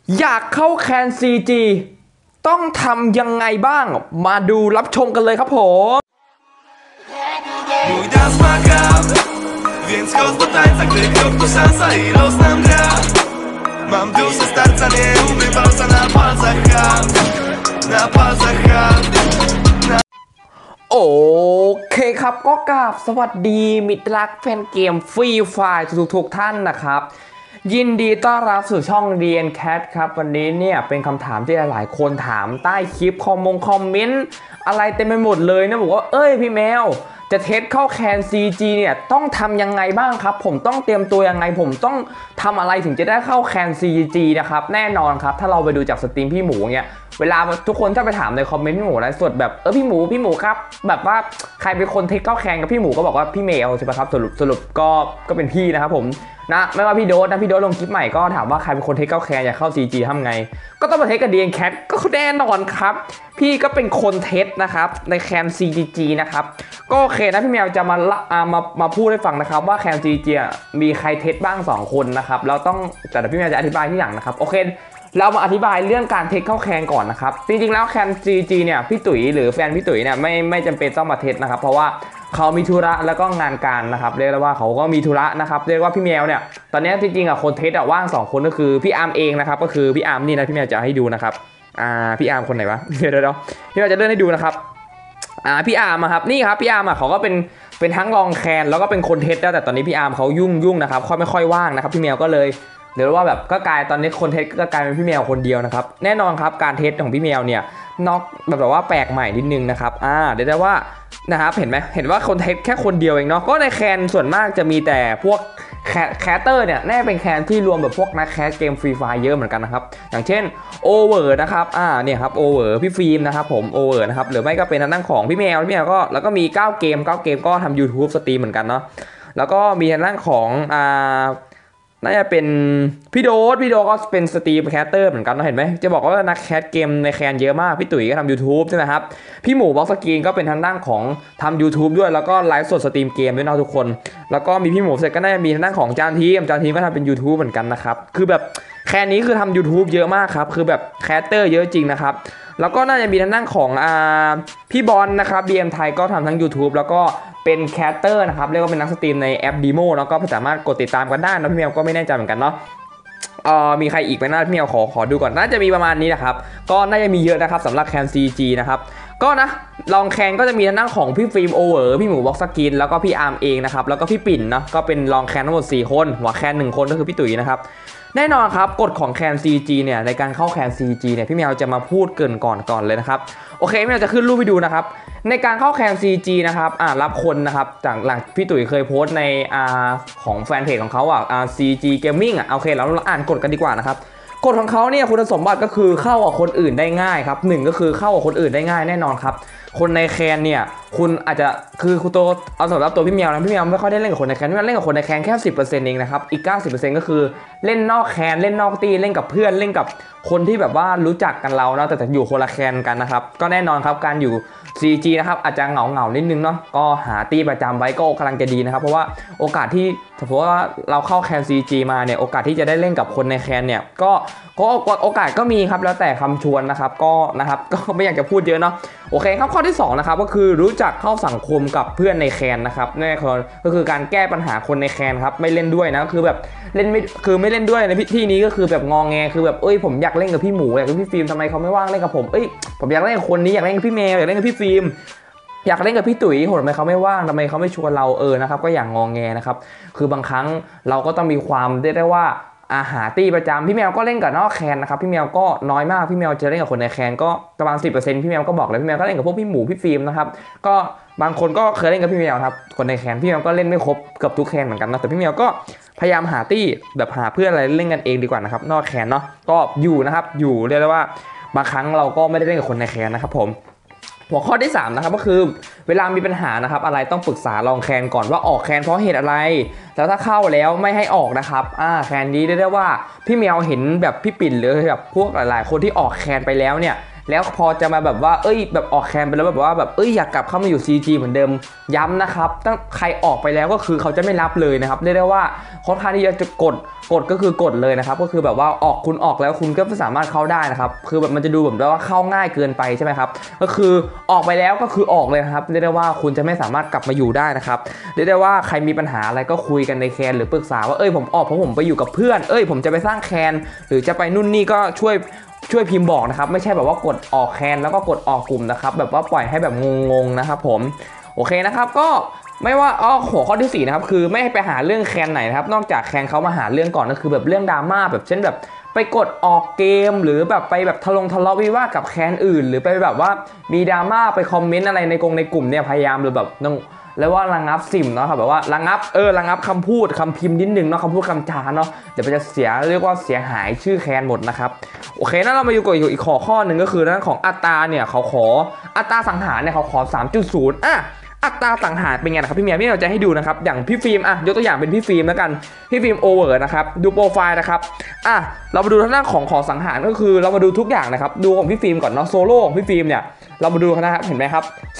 อยากเข้าแคน CG ต้องทำยังไงบ้างมาดูรับชมกันเลยครับผม Mój dans ma gra, więc chodź do tańca, gdy krok to szansa i los nam gra. Mam duszę starca, nie umiem walca na palcach hand, na palcach hand. โอเคครับก็กราบสวัสดีมิตรรักแฟนเกมฟรีไฟร์ทุกท่านนะครับยินดีต้อนรับสู่ช่องเรียนแคทครับวันนี้เนี่ยเป็นคำถามที่หลายคนถามใต้คลิปคอมเมนต์อะไรเต็มไปหมดเลยนะบอกว่าเอ้ยพี่แมวจะเทสเข้าแคน CG เนี่ยต้องทำยังไงบ้างครับผมต้องเตรียมตัวยังไงผมต้องทำอะไรถึงจะได้เข้าแคน CG นะครับแน่นอนครับถ้าเราไปดูจากสตรีมพี่หมูเนี่ยเวลาทุกคนถ้าไปถามในคอมเมนต์พี่หมูไลฟ์สดแบบพี่หมูครับแบบว่าใครเป็นคนเทคเข้าแคนกับพี่หมูก็บอกว่าพี่เมลใช่ไหมครับสรุปก็เป็นพี่นะครับผมนะไม่ว่าพี่โดสนะพี่โดสลงคลิปใหม่ก็ถามว่าใครเป็นคนเทคเข้าแคนอยากเข้า CG ทำไงก็ต้องมาเทคกับ DN Cat ก็แน่นอนครับพี่ก็เป็นคนเทสนะครับในแคน CG นะครับก็โอเคนะพี่แมวจะมาพูดให้ฟังนะครับว่าแคน CG มีใครเทสบ้าง2คนนะครับแล้วต้องแต่พี่แมวจะอธิบายที่หลังนะครับโอเคเรามาอธิบายเรื่องการเทคเข้าแคนก่อนนะครับจริงๆแล้วแคน CG เนี่ยพี่ตุ๋ยหรือแฟนพี่ตุ๋ยเนี่ยไม่จำเป็นต้องมาเทสนะครับเพราะว่าเขามีธุระแล้วก็งานการนะครับเรียกได้ว่าเขาก็มีธุระนะครับเรียกว่าพี่แมวเนี่ยตอนนี้จริงๆคนเทสว่าง2คนก็คือพี่อาร์มเองนะครับก็คือพี่อาร์มนี่นะพี่แมวจะให้ดูนะครับพี่อาร์มคนไหนวะเดี๋ยวพี่แมวจะเลื่อนให้ดูนะครับพี่อาร์มครับนี่ครับพี่อาร์มเขาก็เป็นทั้งรองแคนแล้วก็เป็นคนเทสแล้วแต่ตอนนี้พี่อาร์มเขายุ่งนะครับไม่ค่อยว่างนะครับพี่แมวก็เลยเดี๋ยวว่าแบบก็กลายตอนนี้คนเทสก็กลายเป็นพี่แมวคนเดียวนะครับแน่นอนครับการเทสของพี่แมวเนี่ยนอกแบบว่าแปลกใหม่นิดนึงนะครับเดี๋ยวได้ว่านะครับเห็นว่าคนเทสแค่คนเดียวเองเนาะก็ในแคนส่วนมากจะมีแต่พวกแคสเตอร์เนี่ยแน่เป็นแคนที่รวมแบบพวกนักแคสเกมฟรีไฟเยอะเหมือนกันนะครับอย่างเช่นโอเวอร์นะครับเนี่ยครับโอเวอร์พี่ฟิล์มนะครับผมโอเวอร์นะครับหรือไม่ก็เป็นทางด้านของพี่แมวก็แล้วก็มี9เกมก็ทำ YouTube สตรีมเหมือนกันเนาะแล้วก็มีทางด้านของน่าจะเป็นพี่โดก็เป็นสตรีมแคสเตอร์เหมือนกันนะเห็นไหมจะบอกว่านักแคสเกมในแคนเยอะมากพี่ตุ๋ยก็ทำ YouTube ใช่ไหมครับพี่หมูบ็อกสกรีนก็เป็นทางด้านของทำ YouTube ด้วยแล้วก็ไลฟ์สดสตรีมเกมด้วยนะทุกคนแล้วก็มีพี่หมูเสร็จก็น่าจะมีทางด้านของจานทีมก็ทำเป็น YouTube เหมือนกันนะครับคือแบบแคนนี้คือทำ YouTube เยอะมากครับคือแบบแคสเตอร์เยอะจริงนะครับแล้วก็น่าจะมีทางด้านของพี่บอลนะครับ BM ไทยก็ทำทั้ง YouTube แล้วก็เป็นแคสเตอร์นะครับเรียกว่าเป็นนักสตรีมในแอป Demo แล้วก็สามารถกดติดตามกันได้นะพี่แมวก็ไม่แน่ใจเหมือนกันเนาะมีใครอีกไหมนะพี่แมวขอดูก่อนน่าจะมีประมาณนี้นะครับก็น่าจะมีเยอะนะครับสำหรับแคน CG นะครับก็นะลองแคนก็จะมีทางด้านของพี่ฟิล์มโอเวอร์พี่หมูบ็อกสกินแล้วก็พี่อาร์มเองนะครับแล้วก็พี่ปิ่นเนาะก็เป็นลองแคนทั้งหมด4คนหัวแคน1คนก็คือพี่ตุ๋ยนะครับแน่นอนครับกฎของแคน CG เนี่ยในการเข้าแคน CG เนี่ยพี่แมวจะมาพูดเกินก่อนเลยนะครับโอเคพี่แมวจะขึ้นรูปให้ดูนะครับในการเข้าแคน CG นะครับรับคนนะครับจากหลังพี่ตุ๋ยเคยโพสต์ในของแฟนเพจของเขาCG Gamingโอเคเราอ่านกฎกันดีกว่านะครับกฎของเขาเนี่ยคุณสมบัติก็คือเข้ากับคนอื่นได้ง่ายครับ1ก็คือเข้ากับคนอื่นได้ง่ายแน่นอนครับคนในแคนเนี่ยคุณอาจจะคือคุณตัวเอาสำหรับตัวพี่แมวนะพี่แมวไม่ค่อยได้เล่นกับคนในแคนพี่แมวเล่นกับคนในแคนแค่ 10% เองนะครับอีก 90% ก็คือเล่นนอกแคนเล่นนอกตีเล่นกับเพื่อนเล่นกับคนที่แบบว่ารู้จักกันเรานะแต่อยู่คนละแคนกันนะครับก็แน่นอนครับการอยู่ CG นะครับอาจจะเหงานิดนึงเนาะก็หาตีประจำไว้ก็กำลังจะดีนะครับเพราะว่าโอกาสที่สมมติว่าเราเข้าแคน CG มาเนี่ยโอกาสที่จะได้เล่นกับคนในแคนเนี่ยก็โอกาสก็มีครับแล้วแต่คำชวนนะครับก็ไม่อยากจะพูดเยอะเนาะโอเคครับข้อที่2นะครับก็คือรู้จักเข้าสังคมกับเพื่อนในแคนนะครับนั่นก็คือการแก้ปัญหาคนในแคนครับไม่เล่นด้วยนะคือแบบเล่นไม่เล่นด้วยในที่นี้ก็คือแบบงองแงคือแบบผมอยากเล่นกับพี่หมูอยากเล่นกับพี่ฟิล์มทำไมเขาไม่ว่างเล่นกับผมผมอยากเล่นกับคนนี้อยากเล่นกับพี่เมย์อยากเล่นกับพี่ฟิล์มอยากเล่นกับพี่ตุ๋ยทำไมเขาไม่ว่างทำไมเขาไม่ชวนเรานะครับก็อย่างงองแงนะครับคือบางครั้งเราก็ต้องมีความได้ว่าหาตีประจำพี่แมวก็เล่นกับนอกแคนนะครับพี่แมวก็น้อยมากพี่แมวจะเล่นกับคนในแคนก็ประมาณ 10% พี่แมวก็บอกเลยพี่แมวก็เล่นกับพวกพี่หมูพี่ฟิล์มนะครับก็บางคนก็เคยเล่นกับพี่แมวครับคนในแคนพี่แมวก็เล่นไม่ครบเกือบทุกแคนเหมือนกันนะแต่พี่แมวก็พยายามหาตี้แบบหาเพื่อนอะไรเล่นกันเองดีกว่านะครับนอกแคนเนาะก็อยู่นะครับอยู่เรียกได้ว่าบางครั้งเราก็ไม่ได้เล่นกับคนในแคนนะครับผมหัวข้อที่3นะครับก็คือเวลามีปัญหานะครับอะไรต้องปรึกษาลองแคนก่อนว่าออกแคนเพราะเหตุอะไรแล้วถ้าเข้าแล้วไม่ให้ออกนะครับแคนนี้ได้ว่าพี่แมวเห็นแบบพี่ปิ่นหรือแบบพวกหลายๆคนที่ออกแคนไปแล้วเนี่ยแล้วพอจะมาแบบว่าแบบออกแคนไปแล้วแบบว่าแบบอยากกลับเข้ามาอยู่ CG เหมือนเดิมย้ำนะครับตั้งใครออกไปแล้วก็คือเขาจะไม่รับเลยนะครับเรียกได้ว่าค่อนข้างที่จะกดก็คือกดเลยนะครับก็คือแบบว่าคุณออกแล้วคุณก็ไม่สามารถเข้าได้นะครับคือแบบมันจะดูแบบว่าเข้าง่ายเกินไปใช่ไหมครับก็คือออกไปแล้วก็คือออกเลยครับเรียกได้ว่าคุณจะไม่สามารถกลับมาอยู่ได้นะครับเรียกได้ว่าใครมีปัญหาอะไรก็คุยกันในแคนหรือปรึกษาว่าผมออกเพราะผมไปอยู่กับเพื่อนผมจะไปสร้างแคนหรือจะไปนู่นนี่ก็ช่วยพิมพ์บอกนะครับไม่ใช่แบบว่ากดออกแคนแล้วก็กดออกกลุ่มนะครับแบบว่าปล่อยให้แบบงงๆนะครับผมโอเคนะครับก็ไม่ว่าหัวข้อที่4นะครับคือไม่ให้ไปหาเรื่องแคนไหนนะครับนอกจากแคนเขามาหาเรื่องก่อนก็คือแบบเรื่องดราม่าแบบเช่นแบบไปกดออกเกมหรือแบบไปแบบทะเลาะวิวาทกับแคนอื่นหรือไปแบบว่ามีดราม่าไปคอมเมนต์อะไรในกลุ่มเนี่ยพยายามหรือแบบต้องแล้วว่าระงับซิมเนาะครับแบบว่าระงับคำพูดคำพิมพ์นิดนึงเนาะคำพูดคำจาเนาะเดี๋ยวมันจะเรียกว่าเสียหายชื่อแคนหมดนะครับโอเคนั่นเรามาอยู่กับอีกข้อหนึ่งก็คือเรื่องของอัตราเนี่ยเขาขออัตราสังหารเนี่ยเขาขอ 3.0 อัตราสังหารเป็นไงนะครับพี่เมียเราจะให้ดูนะครับอย่างพี่ฟิล์มยกตัวอย่างเป็นพี่ฟิล์มแล้วกันพี่ฟิล์มโอเวอร์นะครับดูโปรไฟล์นะครับเรามาดูทางด้านของสังหารก็คือเรามาดูทุกอย่างนะครับดูของพี่ฟิล์มก่อนเนาะโซโล่ของพี่ฟิล์มเนี่ยเรามาดูนะครับเห็นไหมครับ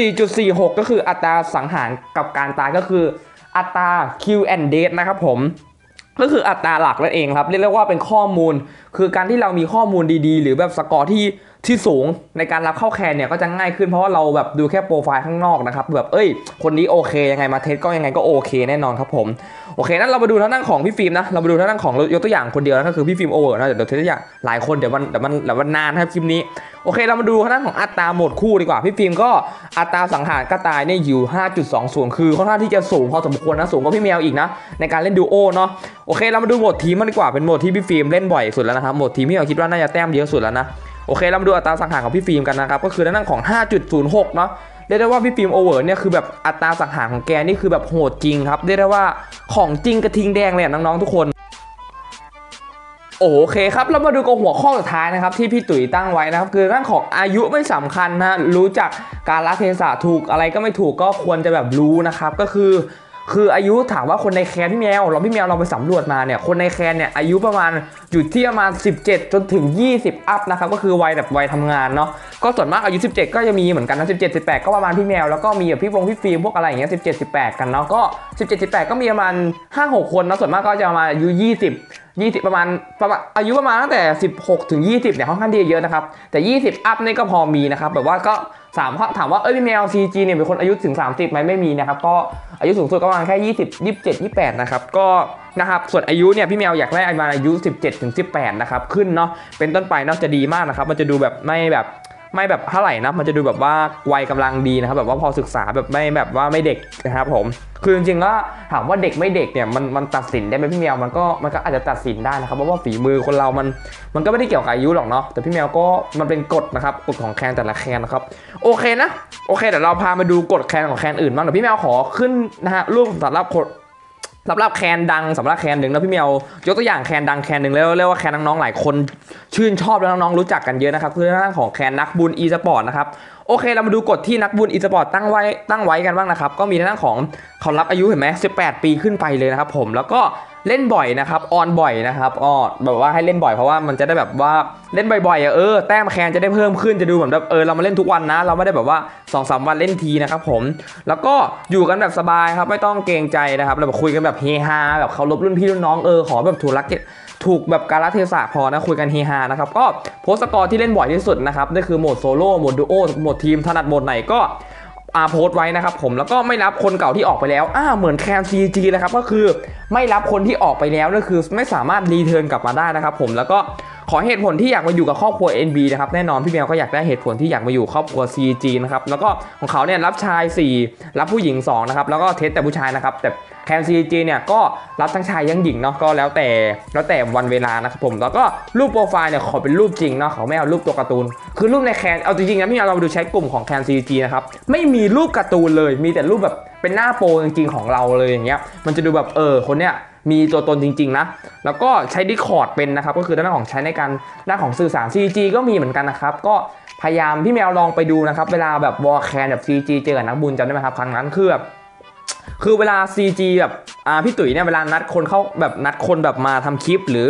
4.46 ก็คืออัตราสังหารกับการตายก็คืออัตรา kill and death นะครับผมก็คืออัตราหลักนั่นเองครับเรียกว่าเป็นข้อมูลคือการที่เรามีข้อมูลดีๆหรือแบบสกอร์ที่สูงในการรับเข้าแคนเนี่ยก็จะง่ายขึ้นเพราะว่าเราแบบดูแค่โปรไฟล์ข้างนอกนะครับแบบคนนี้โอเคยังไงมาเทสก็ยังไงก็โอเคแน่นอนครับผมโอเคนั้นเรามาดูทางด้านของพี่ฟิล์มนะเรามาดูทางด้านของยกตัวอย่างคนเดียวนะก็คือพี่ฟิล์มโอเวอร์นะเดี๋ยวเทสตัวอย่างหลายคนเดี๋ยวมันนานครับคลิปนี้โอเคเรามาดูทางด้านของอัตราโหมดคู่ดีกว่าพี่ฟิล์มก็อัตราสังหารก็ตายเนี่ยอยู่ 5.20 คือค่อนข้างที่จะสูงพอสมควรนะสูงกว่าพี่แมวอีกนะในการเล่นดูโอเนาะโอเคเรามาดูโหมดทีมมันดีกว่าเป็นโหมดที่พี่ฟิล์มเล่นบ่อยสุดแล้วนะครับโหมดทีมที่เราคิดว่าน่าจะแต้มเยอะสุดแล้วนะโอเคเรามาดูอัตราสังหารของพี่ฟิล์มกันนะครับก็คือด้านของ 5.06 เนาะเรียกได้ว่าพี่ฟิล์มโอเวอร์เนี่ยคือแบบอัตราสังหารของแกนี่คือแบบโหดจริงครับเรียกได้ว่าของจริงกระทิงแดงเลยน้องๆทุกคนโอเคครับเรามาดูกับหัวข้อสุดท้ายนะครับที่พี่ตุ๋ยตั้งไว้นะครับคือเรื่องของอายุไม่สำคัญนะรู้จักการละเทศะถูกอะไรก็ไม่ถูกก็ควรจะแบบรู้นะครับก็คืออายุถามว่าคนในแคนพี่แมวเราไปสำรวจมาเนี่ยคนในแคนเนี่ยอายุประมาณอยู่ที่ประมาณ17จนถึง20อัพนะครับก็คือวัยทำงานเนาะก็ส่วนมากอายุ17ก็จะมีเหมือนกันนะ17 18ก็ประมาณพี่แมวแล้วก็มีแบบพี่ฟิล์มพวกอะไรอย่างเงี้ย17 18กันเนาะก็17 18ก็มีประมาณ 5-6 คนนะส่วนมากก็จะมาอายุ20ประมาณอายุประมาณตั้งแต่16ถึง20เนี่ยค่อนข้างดีเยอะนะครับแต่20อัพนี่ก็พอมีนะครับแบบว่าก็ถามว่าพี่แมว CG เนี่ยเป็นคนอายุถึง30ไหมไม่มีนะครับก็อายุสูงสุดก็ประมาณแค่20 27 28นะครับก็นะครับส่วนอายุเนี่ยพี่แมวอยากได้ประมาณอายุ17ถึง18นะครับขึ้นเนาะเป็นต้นไปเนาะจะดีมากนะครับมันจะดูแบบไม่แบบเท่าไหร่นะมันจะดูแบบว่าวัยกำลังดีนะครับแบบว่าพอศึกษาแบบไม่แบบว่าไม่เด็กนะครับผมคือจริงๆก็ถามว่าเด็กไม่เด็กเนี่ยมันตัดสินได้ไหมพี่แมวมันก็อาจจะตัดสินได้นะครับเพราะว่าฝีมือคนเรามันก็ไม่ได้เกี่ยวกับอายุหรอกเนาะแต่พี่แมวก็มันเป็นกฎนะครับกฎของแคนแต่ละแคนนะครับโอเคนะโอเคเดี๋ยวเราพามาดูกฎแคนของแคนอื่นบ้างเดี๋ยวพี่แมวขอขึ้นนะฮะรูปสำหรับแคนดังสำหรับแคนหนึ่งแล้วพี่เมียวยกตัวอย่างแคนดังแคนหนึ่งแล้วเรียกว่าแคนน้องๆหลายคนชื่นชอบแล้วน้องๆรู้จักกันเยอะนะครับคือเรื่องของแคนนักบุญอีสปอร์ตนะครับโอเคเรามาดูกฎที่นักบุญอีสปอร์ตตั้งไว้กันบ้างนะครับก็มีเรื่องของเขารับอายุเห็นไหม18 ปีขึ้นไปเลยนะครับผมแล้วก็เล่นบ่อยนะครับออนบ่อยนะครับแบบว่าให้เล่นบ่อยเพราะว่ามันจะได้แบบว่าเล่นบ่อยๆแต้มแคนจะได้เพิ่มขึ้นจะดูเหมือนแบบเรามาเล่นทุกวันนะเราไม่ได้แบบว่า 2-3 วันเล่นทีนะครับผมแล้วก็อยู่กันแบบสบายครับไม่ต้องเกรงใจนะครับเราแบบคุยกันแบบเฮฮาแบบเคารพรุ่นพี่รุ่นน้องขอแบบถูกแบบกาลเทศะพอนะคุยกันเฮฮานะครับก็โพสต์สกอร์ที่เล่นบ่อยที่สุดนะครับนั่นคือโหมดโซโล่โหมดดูโอโหมดทีมถนัดโหมดไหนก็โพสต์ไว้นะครับผมแล้วก็ไม่รับคนเก่าที่ออกไปแล้วเหมือนแคน CG เลยครับก็คือไม่รับคนที่ออกไปแล้วนั่นคือไม่สามารถรีเทิร์นกลับมาได้นะครับผมแล้วก็ขอเหตุผลที่อยากมาอยู่กับครอบครัว NB นะครับแน่นอนพี่แมวก็อยากได้เหตุผลที่อยากมาอยู่ครอบครัว CG นะครับแล้วก็ของเขาเนี่ยรับชาย4รับผู้หญิง2นะครับแล้วก็เทสแต่ผู้ชายนะครับแต่แคน CG เนี่ยก็รับทั้งชายทั้งหญิงเนาะก็แล้วแต่วันเวลานะครับผมแล้วก็รูปโปรไฟล์เนี่ยขอเป็นรูปจริงเนาะเขาไม่เอารูปตัวการ์ตูนคือรูปในแคนเอาจริงๆนะพี่เรามาดูใช้กลุ่มของแคน CG นะครับไม่มีรูปการ์ตูนเลยมีแต่รูปแบบเป็นหน้าโปรจริงๆของเราเลยอย่างเงี้ยมันจะดูแบบคนเนี้ยมีตัวตนจริงๆนะแล้วก็ใช้ Discord เป็นนะครับก็คือด้านของใช้ในการด้านของสื่อสาร CG ก็มีเหมือนกันนะครับก็พยายามพี่แมวลองไปดูนะครับเวลาแบบวอลแคนแบบ CG เจอกับนักบุญจำได้ไหมครับครั้งนั้นคือเวลา CG แบบพี่ตุ๋ยเนี่ยเวลานัดคนเข้าแบบนัดคนแบบมาทำคลิปหรือ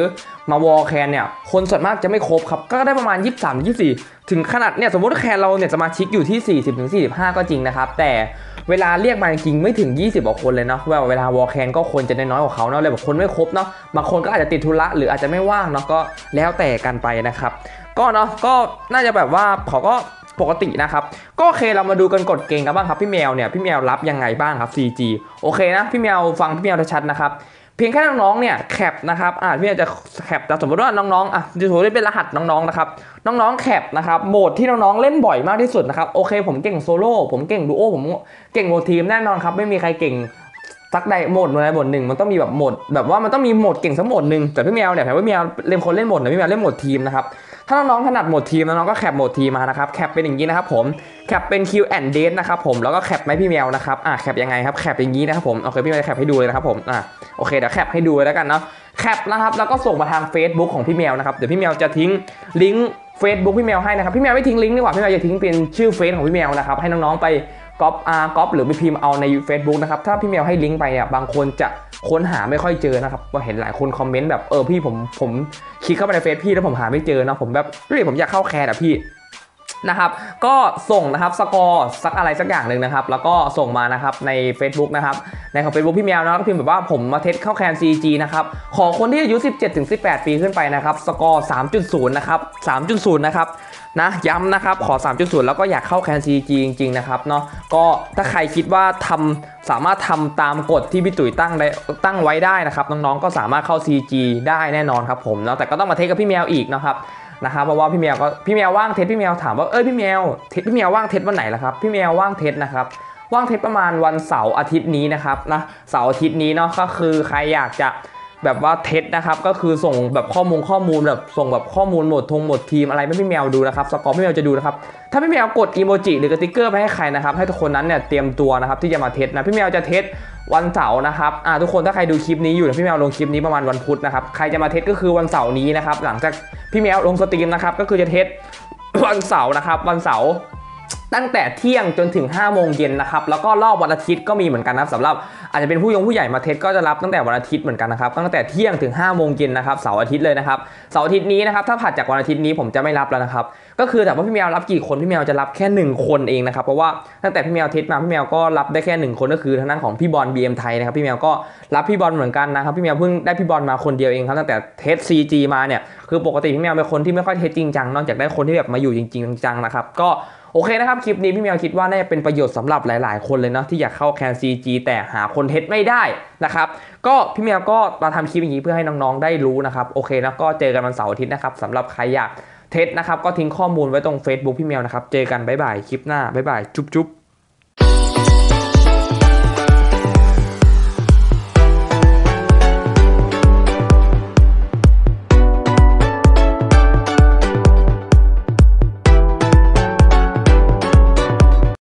มาวอลแคนเนี่ยคนส่วนมากจะไม่ครบครับก็ได้ประมาณ23-24ถึงขนาดเนี่ยสมมติแคนเราเนี่ยสมาชิกอยู่ที่40-45ก็จริงนะครับแต่เวลาเรียกมาจริงไม่ถึง20กว่าคนเลยเนาะเวลาวอลแคนก็คนจะน้อยกว่าเขาเนาะเลยแบบคนไม่ครบเนาะบางคนก็อาจจะติดธุระหรืออาจจะไม่ว่างเนาะก็แล้วแต่กันไปนะครับก็เนาะก็น่าจะแบบว่าเขาก็ปกตินะครับก็โอเคเรามาดูกันกฎเกณฑ์กันบ้างครับพี่แมวเนี่ยพี่แมวรับยังไงบ้างครับ CG โอเคนะพี่แมวฟังพี่แมวชัดๆนะครับเพียงแค่น้องๆเนี่ยแคปนะครับพี่แมวจะแคปแต่สมมติว่าน้องๆจะถือว่าเป็นรหัสน้องๆนะครับน้องๆแคปนะครับโหมดที่น้องๆเล่นบ่อยมากที่สุดนะครับโอเคผมเก่งโซโล่ผมเก่งดูโอผมเก่งโหมดทีมแน่นอนครับไม่มีใครเก่งสักใดโหมดหมดหนึ่งมันต้องมีแบบโหมดแบบว่ามันต้องมีโหมดเก่งสักโหมดหนึ่งแต่พี่แมวเนี่ยพี่แมวเล่นคนเล่นโหมดนะพี่แมวเล่นโหมดทีมนะครับถ้าน้องๆถนัดโหมดทีมน้องๆก็แคปโหมดทีมมานะครับแคปเป็นอย่างนี้นะครับผมแคปเป็น Q&A นะครับผมแล้วก็แคปไหมพี่แมวนะครับแคปยังไงครับแคปอย่างนี้นะครับผมโอเคพี่แมวจะแคปให้ดูเลยนะครับผมโอเคเดี๋ยวแคปให้ดูเลยแล้วกันเนาะแคปนะครับแล้วก็ส่งมาทาง Facebook ของพี่แมวนะครับเดี๋ยวพี่แมวจะทิ้งลิงก์ Facebook พี่แมวให้นะครับพี่แมวไม่ทิ้งลิงก์ดีกว่าพี่แมวจะทิ้งเป็นชื่อเฟซของพี่แมวนะครับให้น้องๆไปก๊อปหรือไปพิมพ์เอาใน Facebook นะครับถ้าพี่แมวให้ลิงก์ไปบางคนจะค้นหาไม่ค่อยเจอนะครับเห็นหลายคนคอมเมนต์แบบพี่ผมคลิกเข้าไปในเฟซพี่แล้วผมหาไม่เจอเนาะผมแบบผมอยากเข้าแคร์พี่นะครับก็ส่งนะครับสกอร์สักอะไรสักอย่างหนึ่งนะครับแล้วก็ส่งมานะครับใน Facebook นะครับในของ Facebook พี่แมวนะก็พิมพ์แบบว่าผมมาเทสเข้าแคน CG นะครับขอคนที่อายุ 17-18 ปีขึ้นไปนะครับสกอร์ 3.0 นะครับ 3.0 นะครับนะย้ำนะครับขอ 3.0 แล้วก็อยากเข้าแคน CG จริงๆนะครับเนาะก็ถ้าใครคิดว่าสามารถทำตามกฎที่พี่ตุ๋ยตั้งไว้ได้นะครับน้องๆก็สามารถเข้า CG ได้แน่นอนครับผมเนาะแต่ก็ต้องมาเทสกับพี่แมวอีกนะครับเพราะว่าพี่แมวว่างเทสพี่แมวถามว่าพี่แมวว่างเทสวันไหนล่ะครับพี่แมวว่างเทสนะครับว่างเทสประมาณวันเสาร์อาทิตย์นี้นะครับนะเสาร์อาทิตย์นี้เนาะก็คือใครอยากจะแบบว่าเทสนะครับก็คือส่งแบบข้อมูลแบบส่งแบบข้อมูลหมดทีมอะไรไม่พี่แมวดูนะครับสกอร์พี่แมวจะดูนะครับถ้าพี่แมวกดอีโมจิหรือกระติ๊กเกอร์ไปให้ใครนะครับให้ทุกคนนั้นเนี่ยเตรียมตัวนะครับที่จะมาเทสนะพี่แมวจะเทสวันเสาร์นะครับทุกคนถ้าใครดูคลิปนี้อยู่พี่แมวลงคลิปนี้ประมาณวันพุธนะครับใครจะมาเทสก็คือวันเสาร์นี้นะครับหลังจากพี่แมวลงสตรีมนะครับก็คือจะเทสวันเสาร์นะครับวันเสาร์ตั้งแต่เที่ยงจนถึง5โมงเย็นนะครับแล้วก็รอบวันอาทิตย์ก็มีเหมือนกันนะครับสำหรับอาจจะเป็นผู้ใหญ่มาเทสก็จะรับตั้งแต่วันอาทิตย์เหมือนกันนะครับตั้งแต่เที่ยงถึง5โมงเย็นนะครับเสาร์อาทิตย์เลยนะครับเสาร์อาทิตย์นี้นะครับถ้าผัดจากวันอาทิตย์นี้ผมจะไม่รับแล้วนะครับก็คือแต่ว่าพี่แมวรับกี่คนพี่แมวจะรับแค่1คนเองนะครับเพราะว่าตั้งแต่พี่แมวเทสมาพี่แมวก็รับได้แค่1คนก็คือทางด้านของพี่บอล BM ไทยนะครับพี่แมวก็รับพี่บอลเหมือนกันนะครับพี่แมวเพิ่งได้พี่บอลมาคนเดียวเองครับตั้งแต่เทส CG มาเนี่ยคือปกติพี่แมวเป็นคนที่ไม่ค่อยเทสจริงจังนอกจากได้คนที่แบบมาอยู่จริงจังนะครับก็โอเคนะครับคลิปนี้พี่แมวคิดว่าน่าจะเป็นประโยชน์สำหรับหลายๆคนเลยเนาะที่อยากเข้าแคน CG แต่หาคนเทสไม่ได้นะครับก็พี่แมวก็มาทำคลิปอย่างนี้เพื่อให้น้องๆได้รู้นะครับโอเคนะก็เจอกันวันเสาร์อาทิตย์นะครับสำหรับใครอยากเทสนะครับก็ทิ้งข้อมูลไว้ตรง Facebook พี่แมวนะครับเจอกันบ๊ายบายคลิปหน้าบ๊ายบายจุ๊บ